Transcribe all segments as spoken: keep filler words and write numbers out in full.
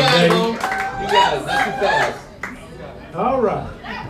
got it, Mo. You got it. Not too fast. All right.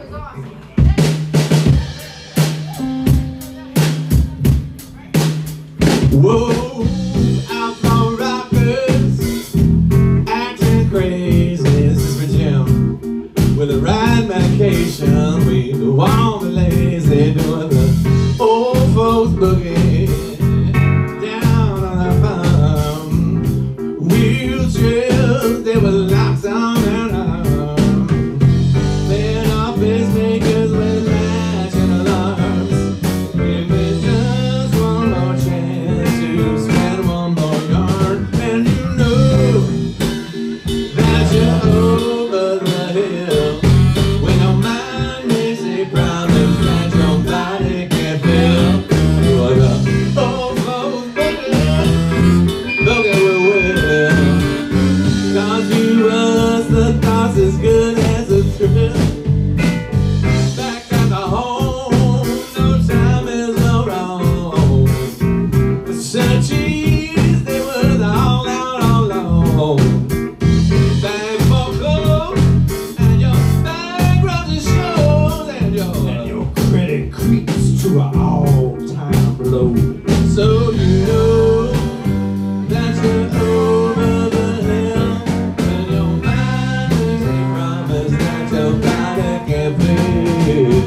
Whoa, outlaw rockers, acting crazy. This is for Jim. With a ride medication, we go on the lazy, doing the old folks boogie down on our farm. Wheelchairs, they were locked on and on. Playing off pacemakers with matching alarms. Give me just one more chance to spend one more yard, and you know that you're over the hill when your mind makes a promise that your body can't feel. You are the old folks boogie, boogie with will. Cause you was the thoughts as good as a thrill. Back at the home, no time is no wrong. The searchies, they were all out all alone. Bag for clothes, and your bankruptcy shows, and your, and your credit creeps to an all-time low. So you know that you're over the hill when your mind makes a promise that your body can't feel.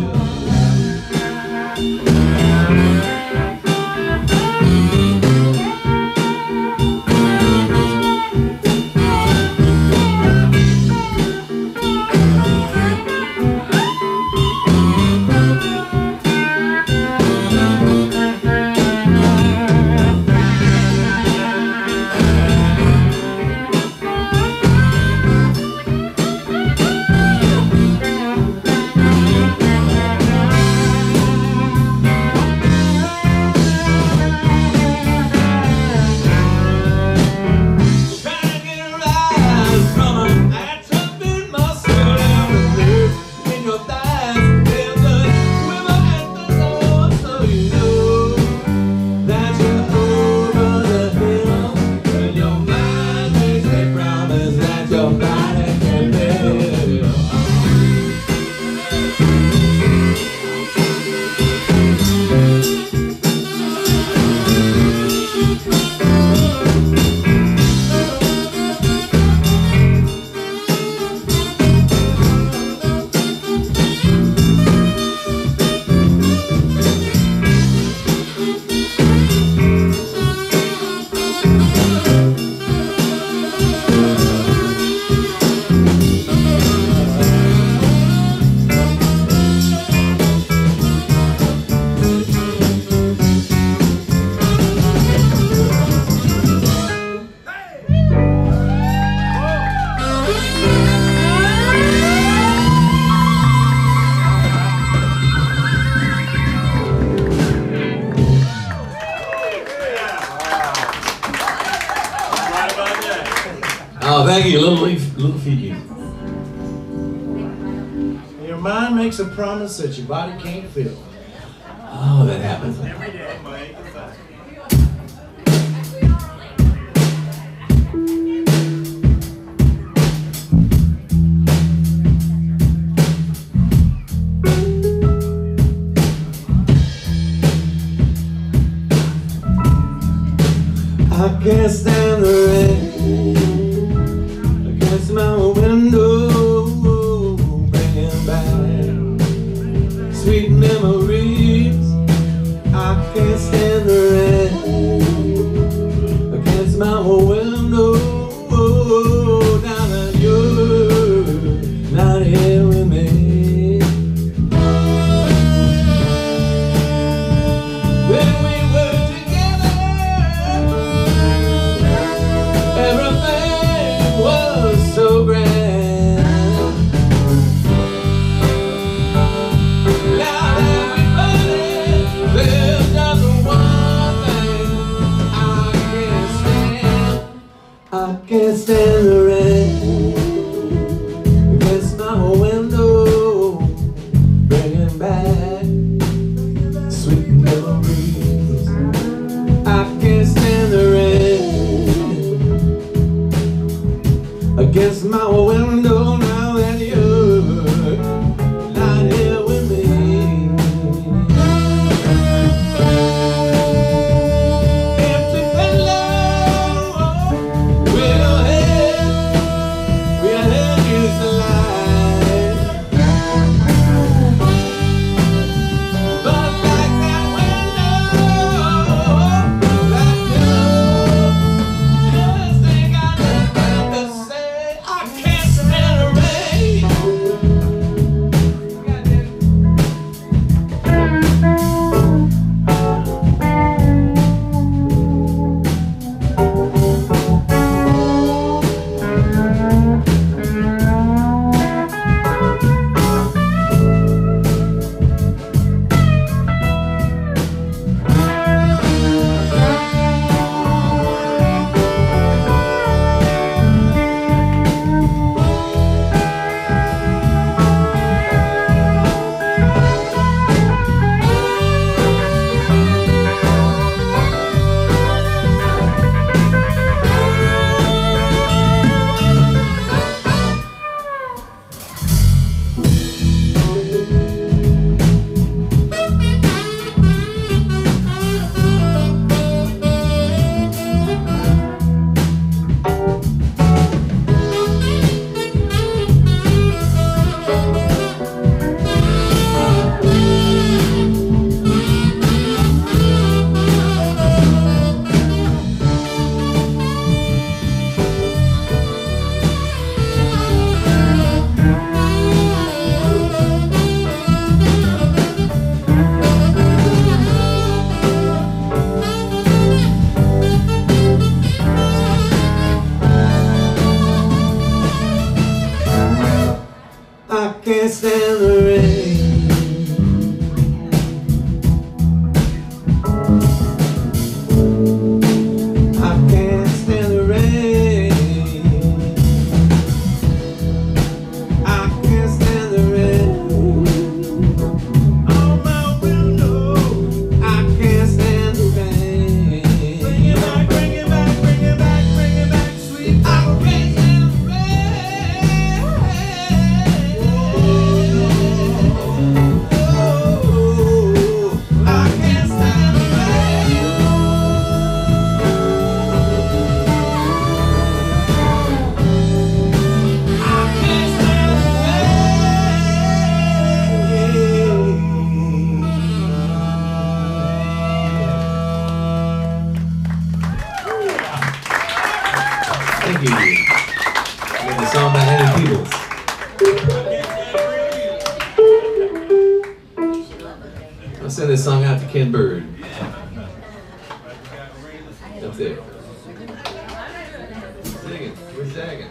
Trying to get a rise from an atrophied muscle down the nerve in your thighs. There's a quiver at the door, so you know that you're over the hill when your mind makes a promise that your body can feel. Oh, thank you, little leaf, little Fiji. Your mind makes a promise that your body can't feel. Oh, that happens every day, Mike. I can't stand the rain against my window, bringing back sweet memories. I can't stand the It's my window now that you're not here with me. Empty pillow with your head, with your head used to lie. But like that window, like you, just ain't got nothing to say. I can't stand the rain. I can't stand the rain. I can't stand the rain. I can't stand the rain. On my window, I can't stand the rain. Bring it back, bring it back, bring it back, bring it back, sweet. I can't stand the rain. I can't stand the rain. I can't stand the Thank you. And the song by Henry Peebles. I'll send this song out to Ken Bird. Up there. Zagging. We're zagging.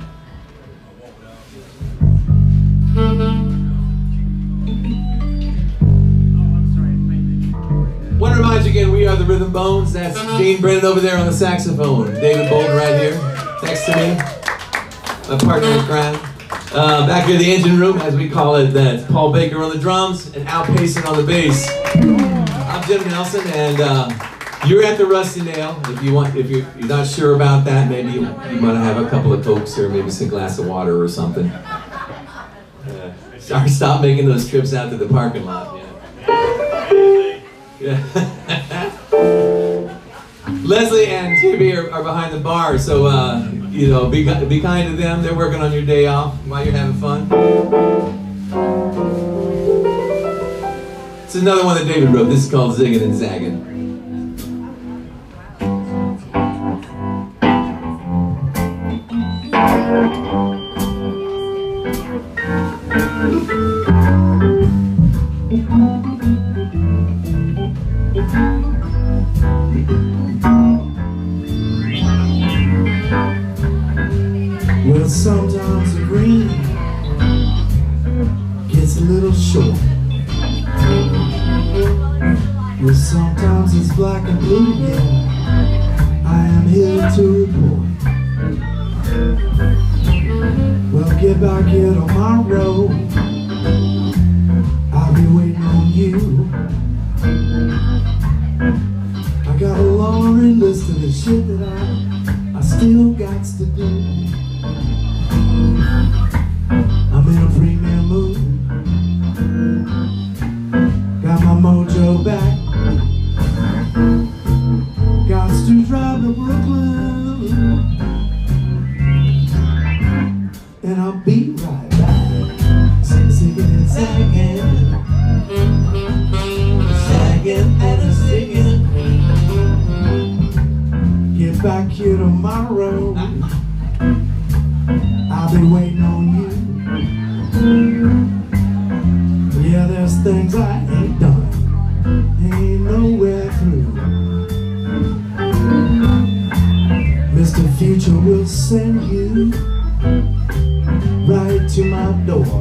Want to remind you again, we are the Rhythm Bones. That's Gene Brennan over there on the saxophone. David Bolton right here, next to me. My partner in crime. Uh, back here in the engine room, as we call it, that's Paul Baker on the drums and Al Payson on the bass. I'm Jim Nelson, and uh, you're at the Rusty Nail. If you want, if you're, you're not sure about that, maybe you, you want to have a couple of Cokes or maybe some glass of water or something. Uh, start, stop making those trips out to the parking lot. Yeah. Yeah. Leslie and Timmy are, are behind the bar, so uh, you know, be be kind to them. They're working on your day off while you're having fun. It's another one that David wrote. This is called Ziggin' and Zaggin'. Well, sometimes the green gets a little short. Well, sometimes it's black and blue, yeah. I am here to report. Well, get back here on my road. I'll be waiting on you. I got a laundry list of the shit that I, I still got to do. and I'll be right back. Zigging and zagging, zagging and a zigging. Get back here tomorrow, I'll be waiting on you. Yeah, there's things I ain't done, ain't nowhere through. Mister Future will send you right to my door.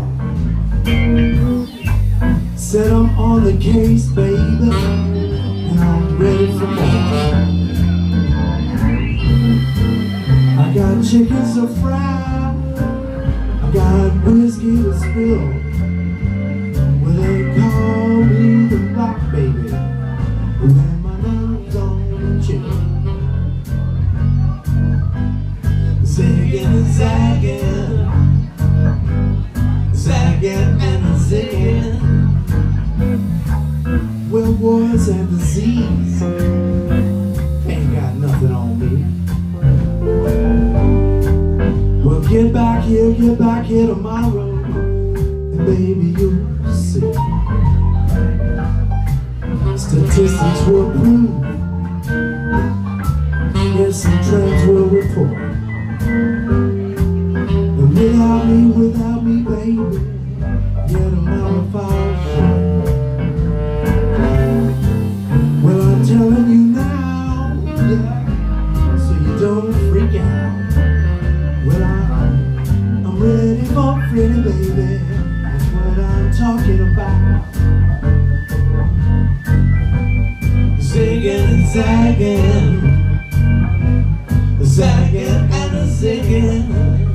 Said I'm on the case, baby, and I'm ready for more. I got chickens to fry, I got whiskey to spill. Well, they call me the block baby when my nerves on chill. Zigging and zagging, zagging and a zigging. Well, wars and disease ain't got nothing on me. Well, get back here, get back here tomorrow, and baby, you'll see. Statistics will prove, yes, some trends will report. And without me, without me, baby, yeah, tomorrow falls short. Well, I'm telling you now, yeah, so you don't freak out. Well, I'm, I'm ready for pretty baby, that's what I'm talking about. Zigging and zagging, zagging and a zigging.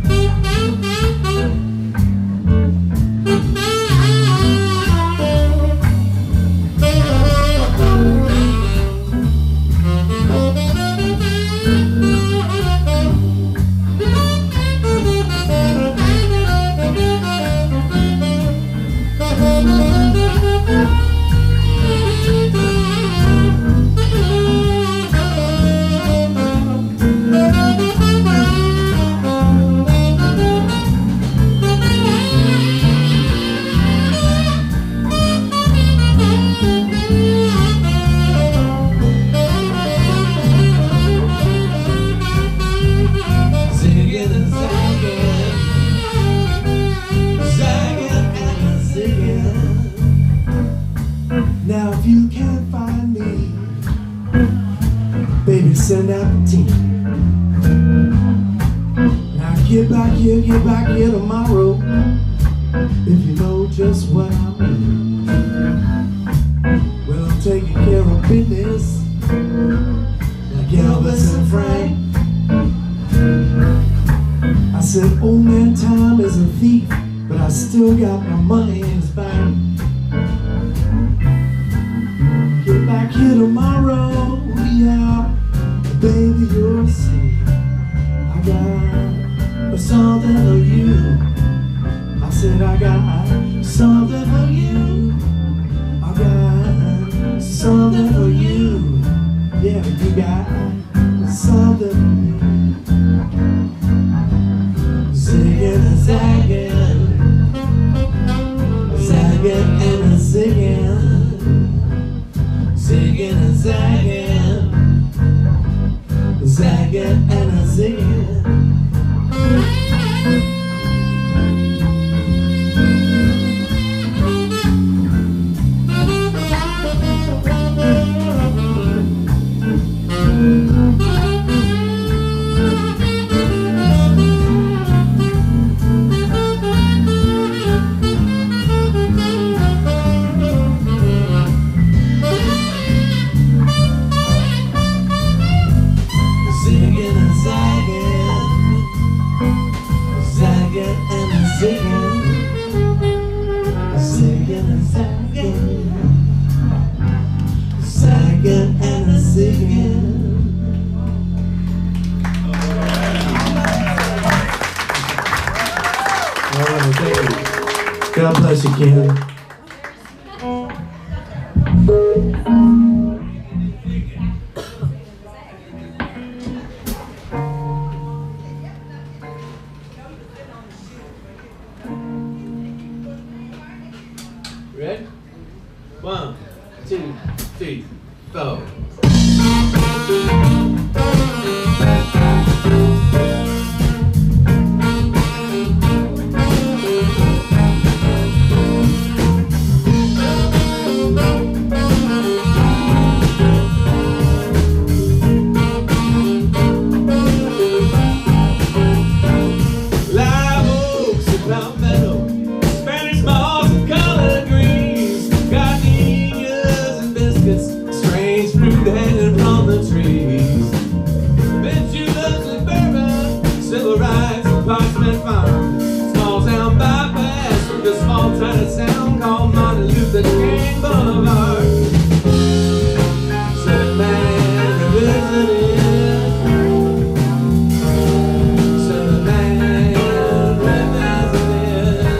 Now if you can't find me, baby, send out the team. Now get back here, get back here tomorrow, if you know just what I mean. Well, I'm taking care of business like Elvis and Frank. I said, old man time is a thief, but I still got my money in his bank. Get back here tomorrow, yeah, baby, you'll see. I got something for you. I said I got something for you. I got something for you. Yeah, you got something for me. Zigging and zagging, zagging and a zigging. Zigging and zagging, zagging and a zigging. God bless you, Ken. One, two, three, four. Hanging from the trees. Bet you love suburban, civil rights, and Parchment Farm. Small town bypass with a small tiny sound called Martin Luther King Boulevard. Southern man revisited. Southern man revisited.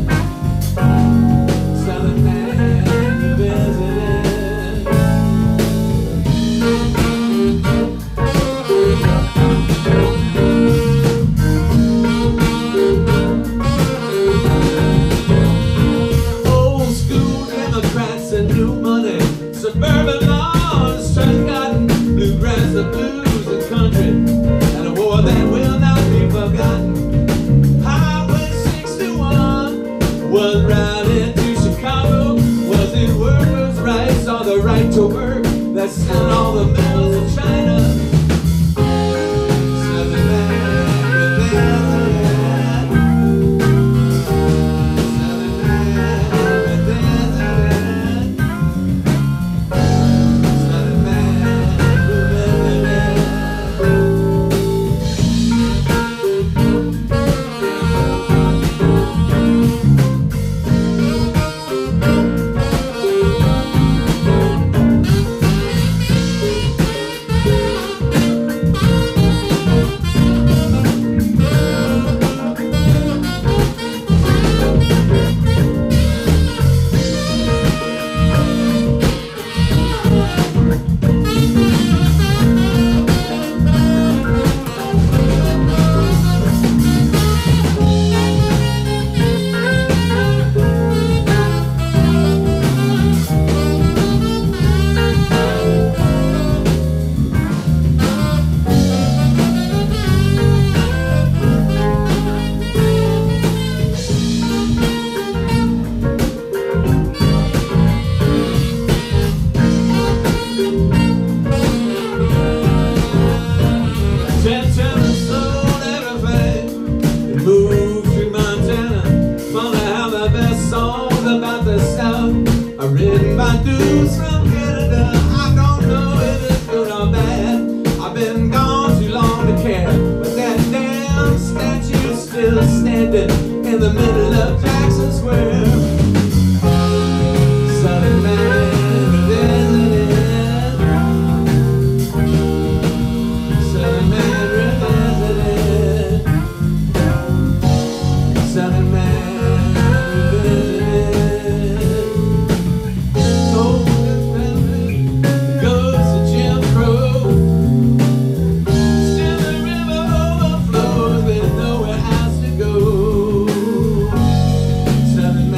Southern man revisited. Suburban lawns, strut cotton, bluegrass, the blues and country, and a war that will not be forgotten. Highway sixty-one was routed to Chicago. Was it workers' rights or the right to work that sent all the mills to China? Southern man revisited. Southern man revisited. I've written my dues from Canada. I don't know if it's good or bad. I've been gone too long to care. But that damn statue's still standing in the middle of Jackson Square. Southern man revisited. Southern man revisited. Southern man. Southern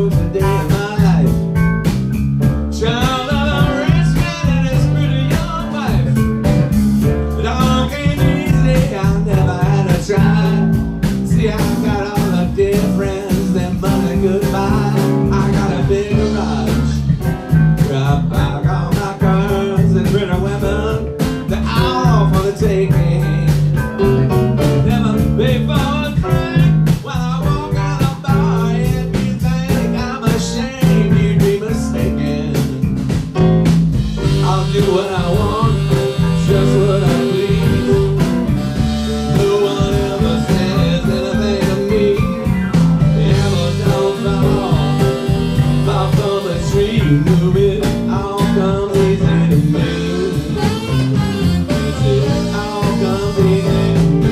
moves a day in my life. Child of a rich man and his pretty young wife. It all came easy, I never had to try. See, I got all the dear friends that money could buy. I got a big garage, right back all my cars and pretty women. They're all for the taking. Never pay for a drink when I walk out the bar. If you think I'm ashamed, you'd be mistaken. I'll do what I want, just what I please. No one ever says anything to me. The apple don't fall far from the tree. Move it, all comes easy to me. It all comes easy to me.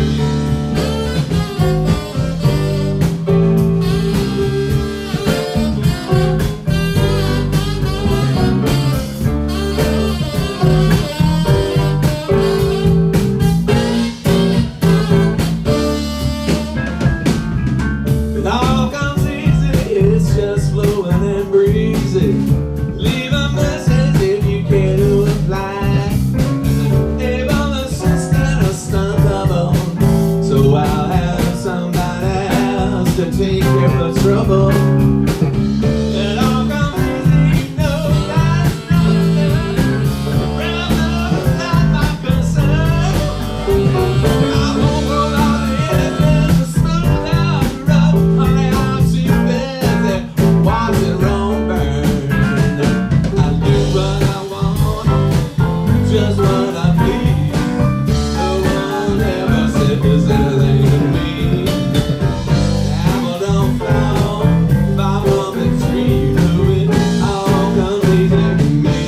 It all comes easy, it's just flowing and breezy. Leave a message if you care to reply. Neighbor, assistant, or stunt double, so I'll have somebody else to take care of the trouble. It all comes easy, you know that's nothing. Rather not my concern. I won't go out anything to smooth out the rough. Honey, I'm too busy watching Rome burn. I do what I want, just what I please. No one ever said there's anything to me. The apple don't fall far from the tree. You know it all comes easy to me.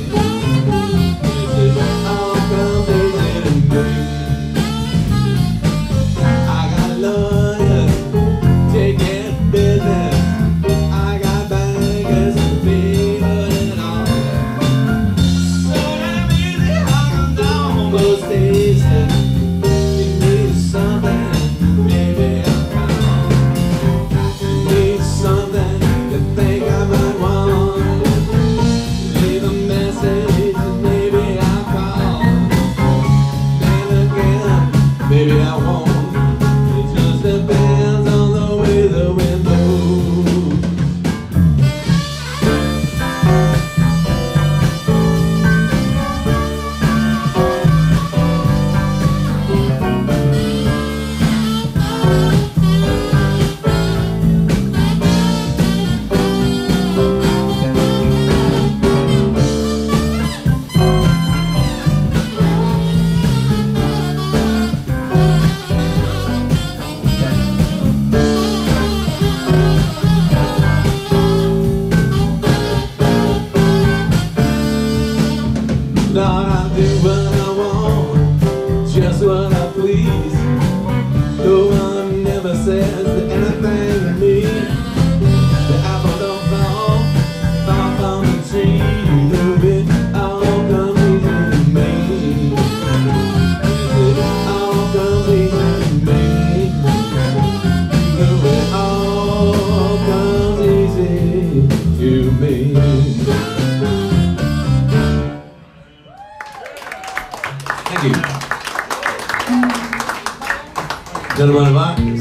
Yes, it all comes easy to me. I got lawyers taking business. I got bankers feeling it all. So damn easy, I can down most days. You need something, maybe I'll come. You need something to think I might want. Leave a message and maybe I'll call. Then again, maybe I won't. It just depends on the way the wind blows. Lord, I do what I want, just what I please. No one never says anything to me. The apple don't fall far from the tree. You know it all comes easy to me. It all comes easy to me. You know it all comes easy to me. Thank you. Gentlemen of Ockers.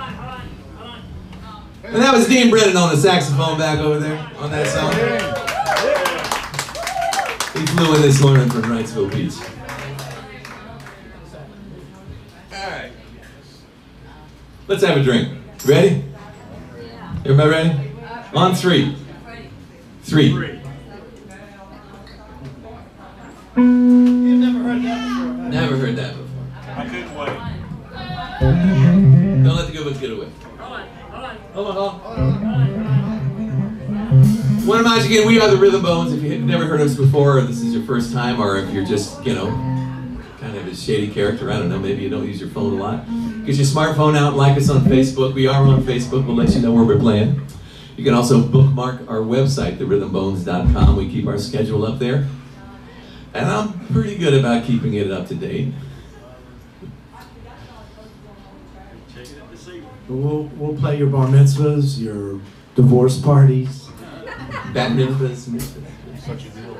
And that was Dean Brennan on the saxophone back over there on that song. He flew in this morning from Wrightsville Beach. Alright. Let's have a drink. Ready? Everybody ready? On three. Three. Never heard that before. I couldn't wait. Don't let the good ones get away. Hold on, hold on. Hold on, hold on. Want to remind you again, we are the Rhythm Bones. If you've never heard us before, or this is your first time, or if you're just, you know, kind of a shady character, I don't know, maybe you don't use your phone a lot, get your smartphone out, like us on Facebook. We are on Facebook. We'll let you know where we're playing. You can also bookmark our website, the rhythm bones dot com. We keep our schedule up there. And I'm pretty good about keeping it up to date. Check it out this evening. We'll, we'll play your bar mitzvahs, your divorce parties, Bat mitzvahs. Such a deal.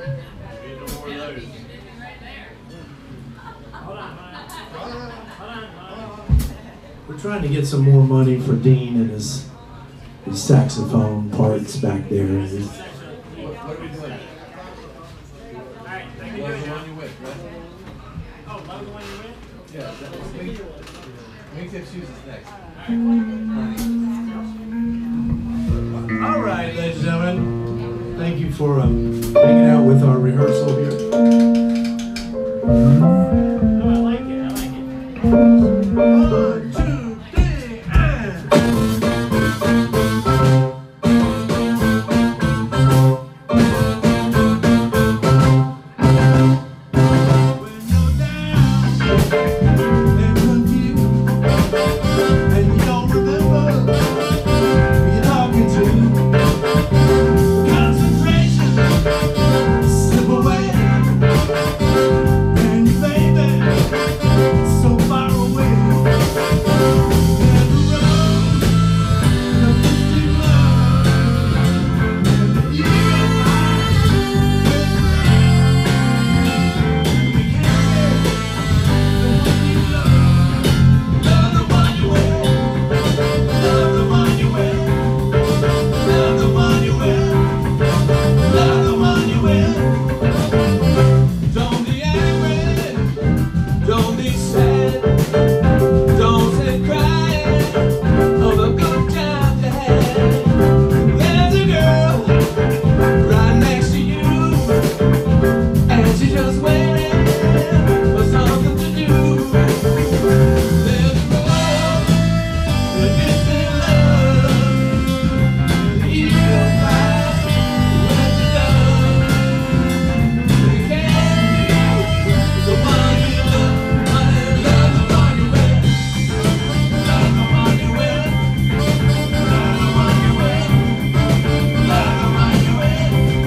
we're trying to get some more money for Dean and his, his saxophone parts back there. What, what are we doing? Alright, thank you. Love the one you with, right? Oh, love the one you with? Yeah, that was wing, wingtip shoes is next. All right, ladies and gentlemen, thank you for uh, hanging out with our rehearsal here. Oh, I like it, I like it. One, two, three, and... When you're down and confused and you don't remember who you're talking to, concentration slip away, and your baby so far away. There's a road, a misty love, and the eagle flies with we can't get the one you love. Love the one you with. Love the one you with. Love the one you with. Love the one you with. Don't be angry. Don't be sad. Don't sit crying over good times you had. There's a girl right next to you, and she's just waiting for something to do. There's a road, a distant love, and the eagle flies with the dove. They can't be the one you love, honey, love the one you with. Love the one you with. Love the one you with. Love the one you with.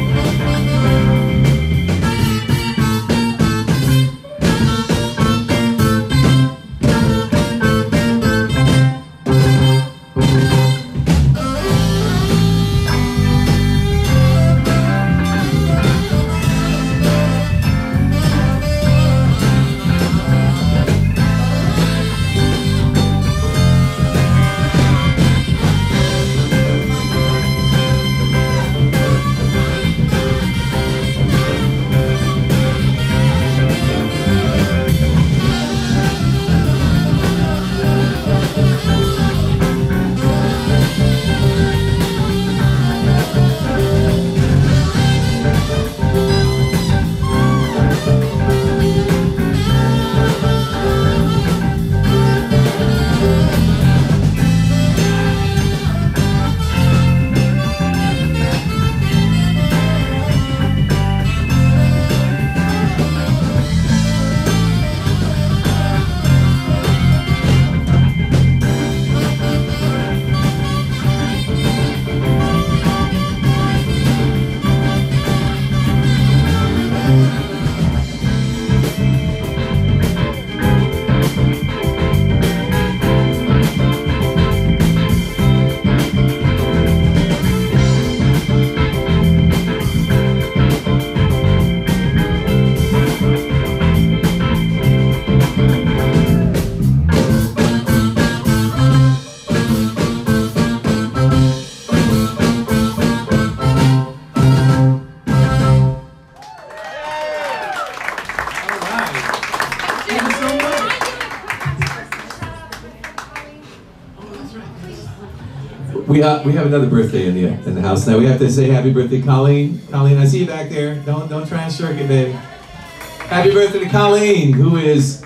We have we have another birthday in the in the house now. We have to say happy birthday, Colleen. Colleen, I see you back there. Don't don't try and shirk it, baby. Happy birthday to Colleen, who is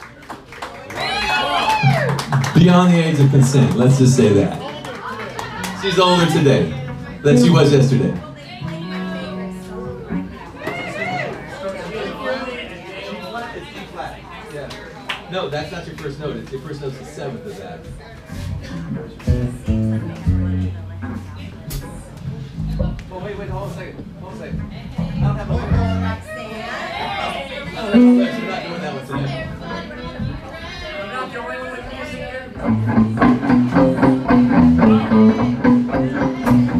beyond the age of consent. Let's just say that. She's older today than she was yesterday. No, that's not your first note. Your first note's the seventh of that. Oh, wait, wait, hold on a second. Hold on a second. I don't have a note. Oh, that's right. She's not doing that one today. I'm not the only one with music here.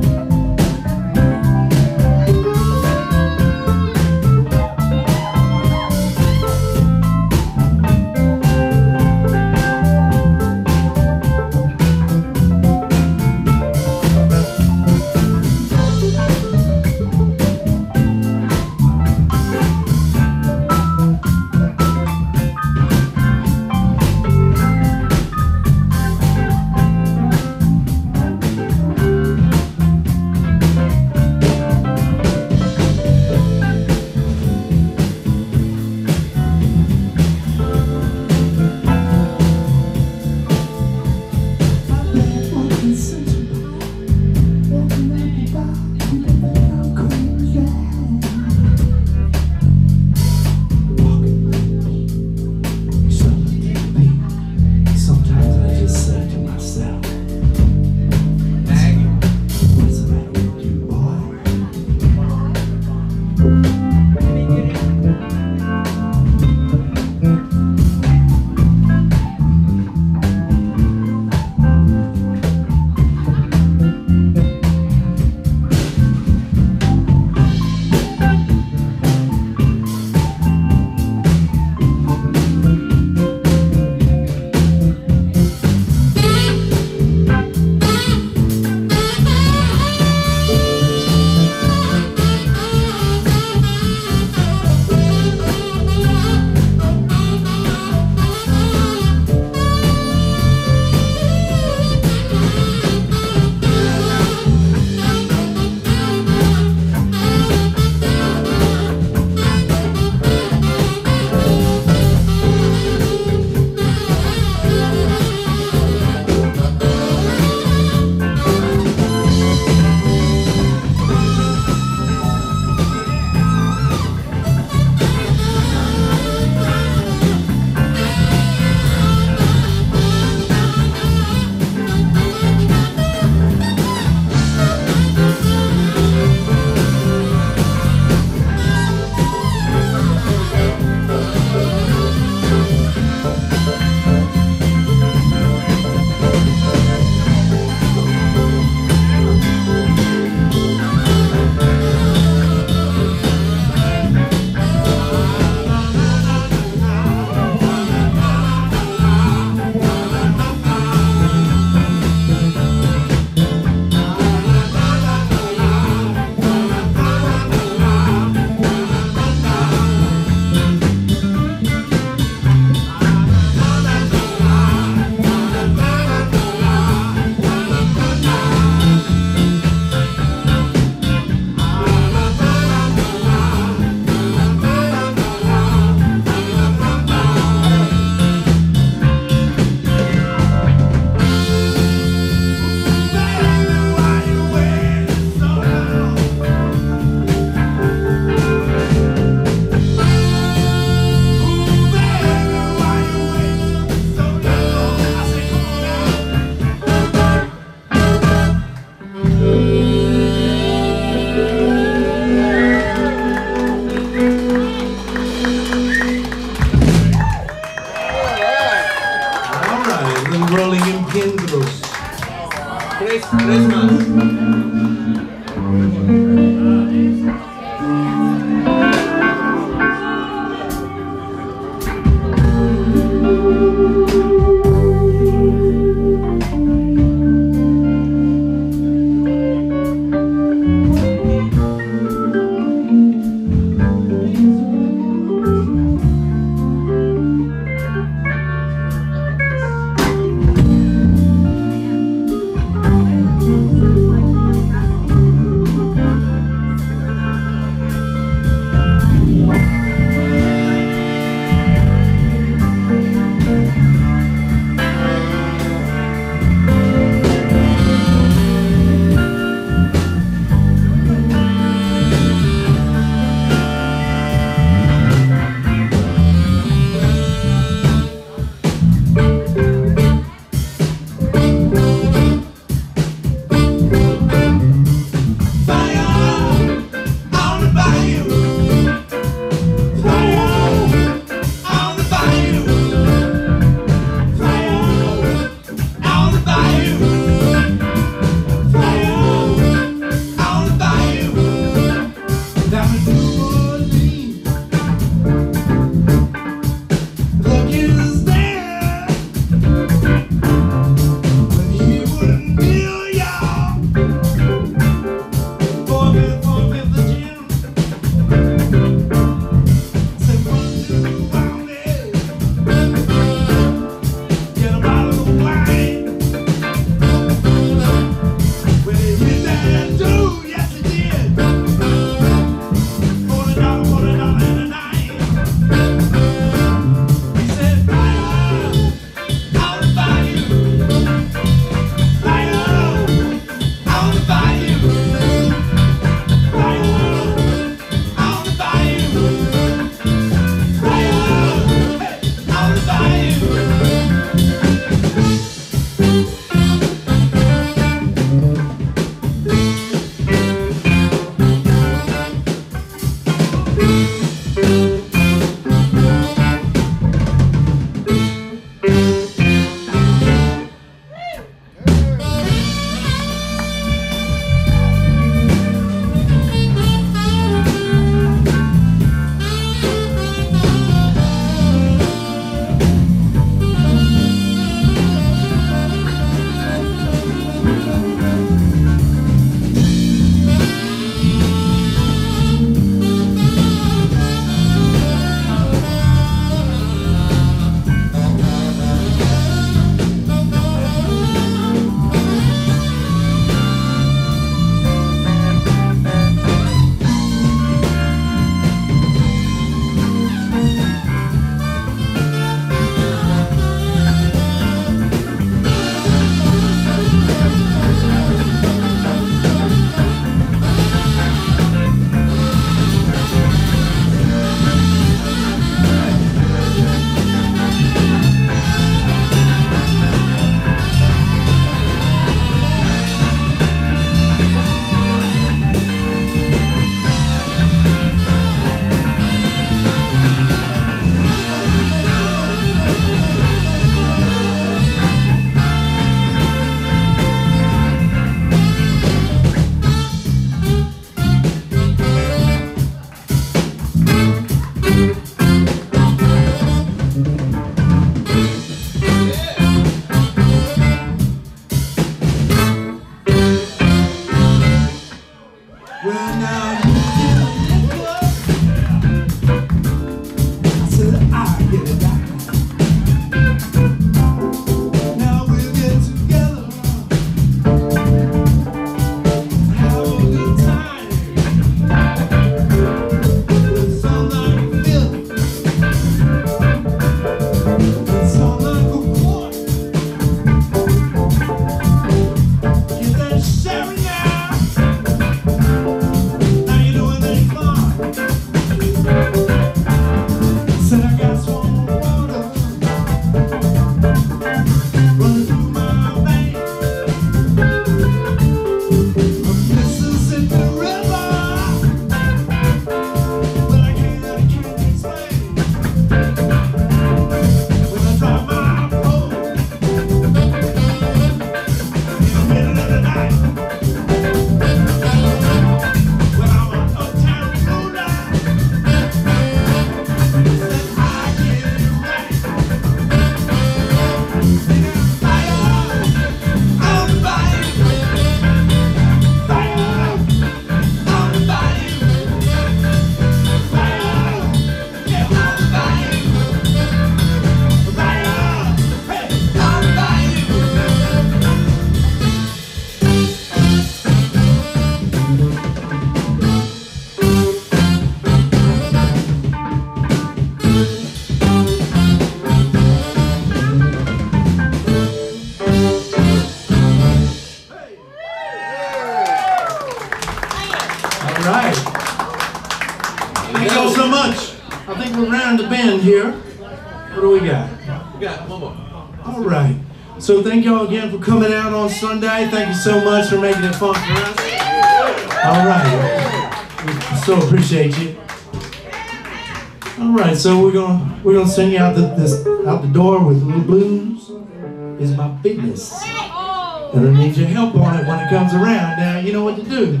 right. Thank y'all so much. I think we're round the bend here. What do we got? We got one more. All right. So thank y'all again for coming out on Sunday. Thank you so much for making it fun for us. All right. We so appreciate you. All right. So we're gonna we're gonna send you out the this out the door with Little Blues Is My Business. And I need your help on it when it comes around. Now you know what to do.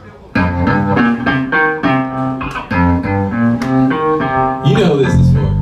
You know who this is for.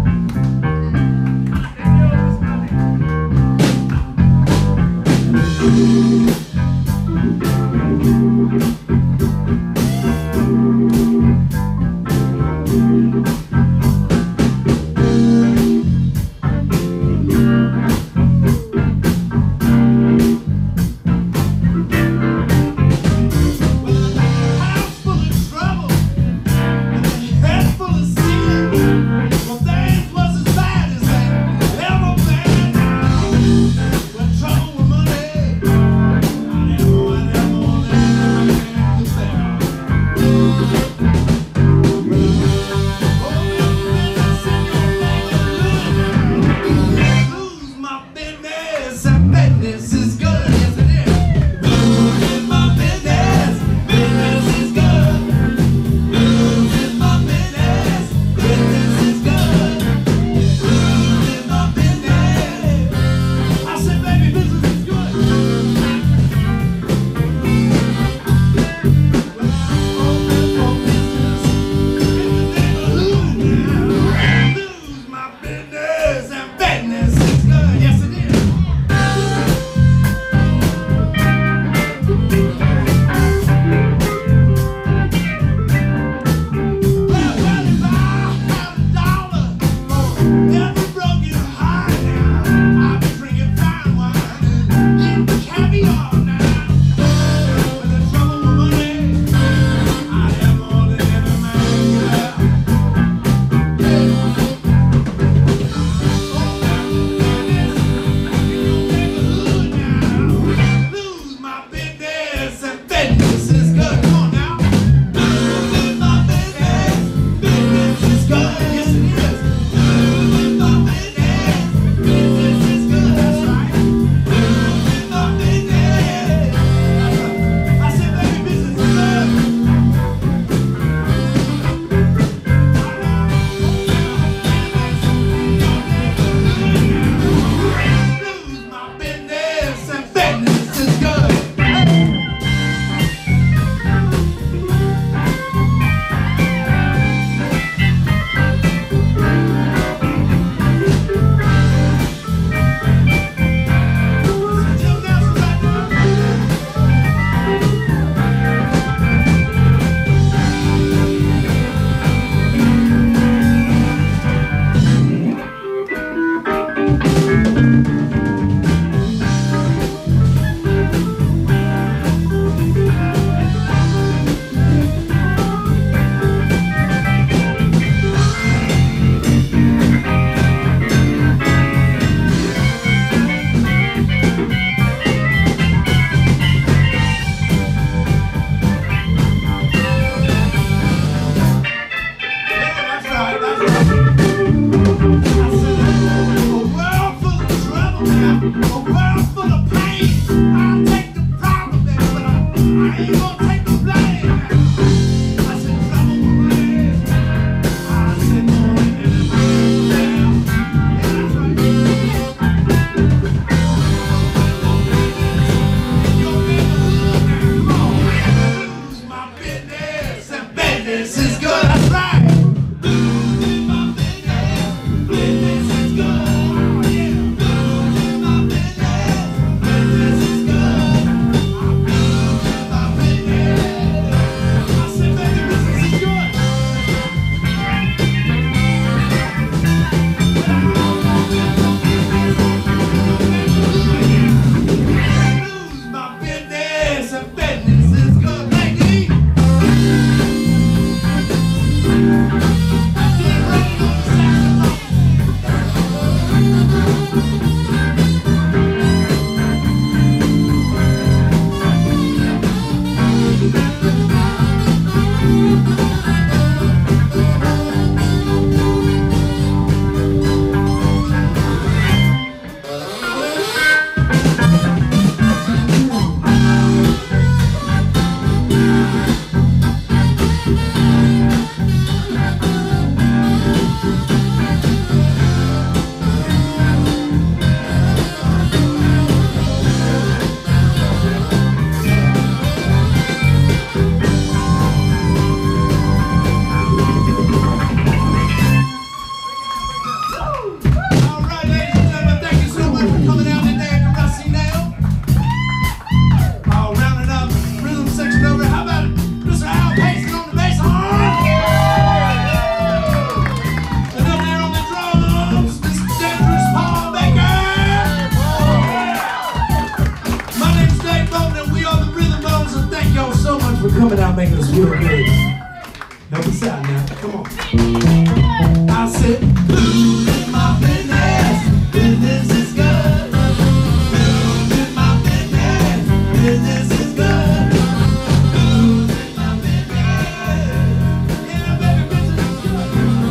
Coming out making us feel good. Help us out now. Come on. I said, blues in my business. Business is good. Blues in my business. Business is good. Blues in my business. Yeah, baby, business is good.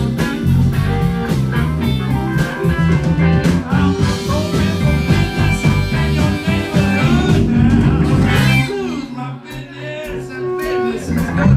I'm open for business and your neighborhood now. Blues my business and business is good.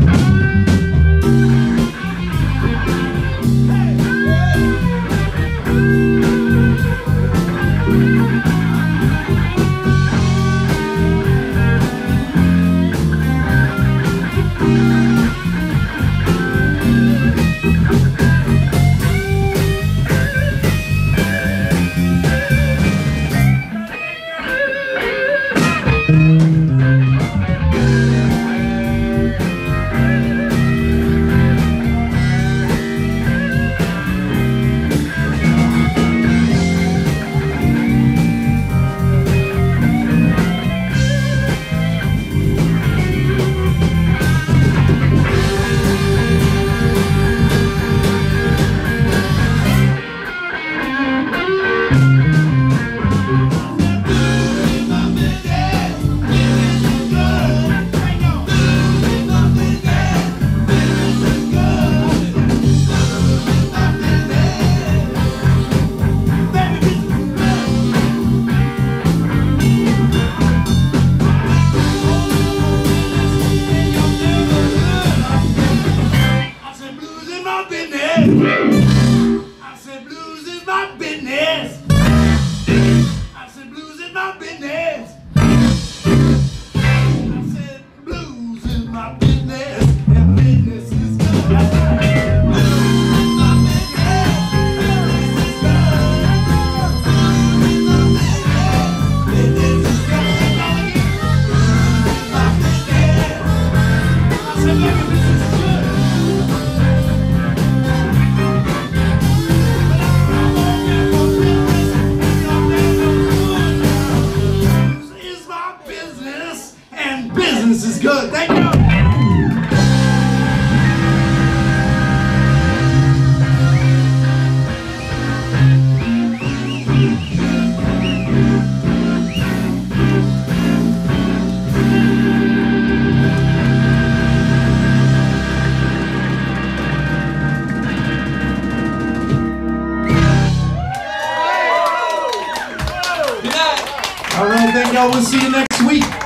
I said blues is my business. I said blues is my business. I said blues is my business and business is good. Blues is my business. Business is good. Blues is my business. Business is good. Blues is my business. I said baby, business is good. Business is good. Thank you. All right, thank y'all. We'll see you next week.